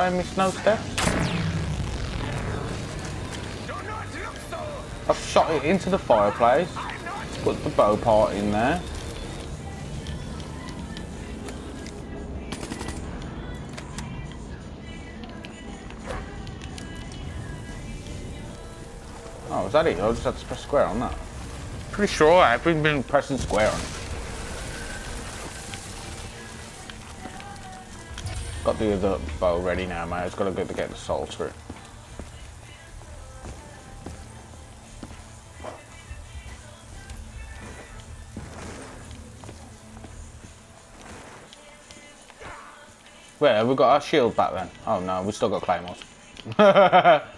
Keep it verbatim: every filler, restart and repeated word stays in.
in my snow steps? I've shot it into the fireplace. Put the bow part in there. Oh, is that it? I just had to press square on that. Pretty sure I've been, been pressing square on it. Got the other bow ready now, mate. It's got to go to get the salt through. Where, have we got our shield back then? Oh no, we still got Claymores.